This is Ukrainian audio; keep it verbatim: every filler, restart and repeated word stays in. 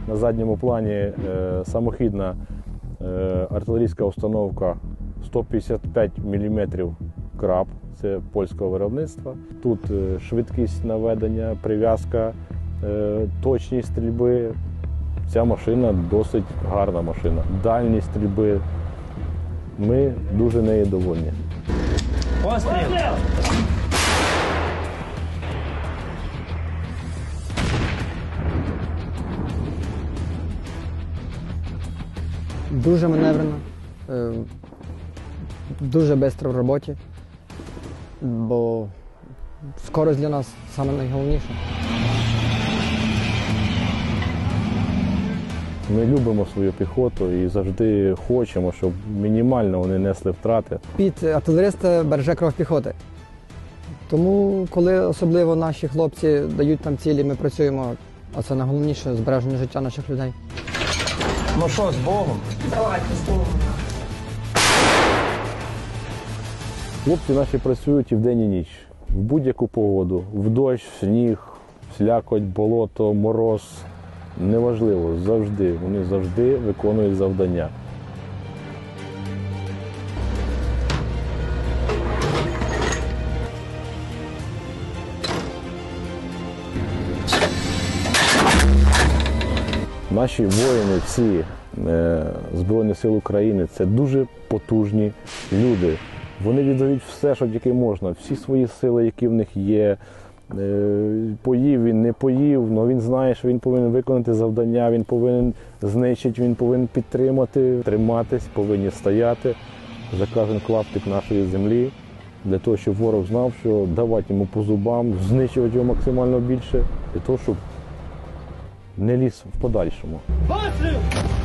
На задньому плані е, самохідна е, артилерійська установка сто п'ятдесят п'ять міліметрів краб, це польського виробництва. Тут е, швидкість наведення, прив'язка, е, точність стрільби. Ця машина досить гарна машина. Дальність стрільби. Ми дуже нею довольні. Постріл! Дуже маневрено, е, дуже швидко в роботі, бо скорість для нас саме найголовніше. Ми любимо свою піхоту і завжди хочемо, щоб мінімально вони несли втрати. Під артилериста береже кров піхоти. Тому, коли особливо наші хлопці дають там цілі, ми працюємо, а це найголовніше – збереження життя наших людей. Ну що, з Богом? Давайте, з Богом. Хлопці наші працюють і вдень, і ніч. В будь-яку погоду. В дощ, в сніг, в слякоть, болото, мороз. Неважливо, завжди. Вони завжди виконують завдання. Наші воїни, всі е, Збройних сил України – це дуже потужні люди. Вони віддають все, що тільки можна, всі свої сили, які в них є. Е, поїв він, не поїв, але він знає, що він повинен виконати завдання, він повинен знищити, він повинен підтримати, триматись, повинні стояти за кожен клаптик нашої землі, для того, щоб ворог знав, що давати йому по зубам, знищувати його максимально більше, для того, щоб не ліз в подальшому. Постріл!